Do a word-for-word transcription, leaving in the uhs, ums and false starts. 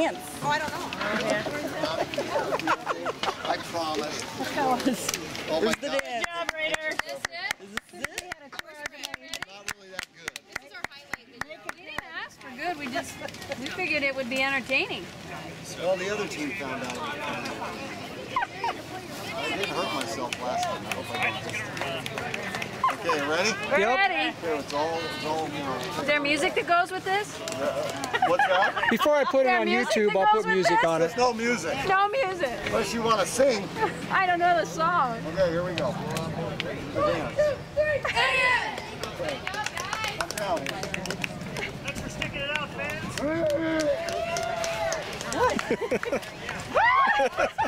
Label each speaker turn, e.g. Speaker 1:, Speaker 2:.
Speaker 1: Dance.
Speaker 2: Oh, I don't know.
Speaker 1: Yeah.
Speaker 3: I promise.
Speaker 1: Oh my God. Good
Speaker 2: job, Raider.
Speaker 4: Is this it?
Speaker 1: Is this it?
Speaker 3: Not really that good.
Speaker 4: This is our highlight video.
Speaker 5: We didn't ask for good. We just we figured it would be entertaining.
Speaker 3: Well, the other team found out. I didn't hurt myself last time. I hope I don't this time. Okay, you ready?
Speaker 5: We're
Speaker 6: Yep.
Speaker 5: ready.
Speaker 3: Okay, it's all, it's all, you know.
Speaker 5: Is there music that goes with this?
Speaker 3: What's that?
Speaker 6: Before I put it
Speaker 5: There
Speaker 6: on
Speaker 5: music
Speaker 6: YouTube,
Speaker 5: that
Speaker 6: I'll
Speaker 5: goes
Speaker 6: put
Speaker 5: with
Speaker 6: music
Speaker 5: this?
Speaker 6: on it.
Speaker 3: There's no music.
Speaker 5: No music.
Speaker 3: Unless you want to sing.
Speaker 5: I don't know the song.
Speaker 3: Okay, here we go. The dance. Come down.
Speaker 2: Thanks for sticking it out, fans.
Speaker 3: Hey!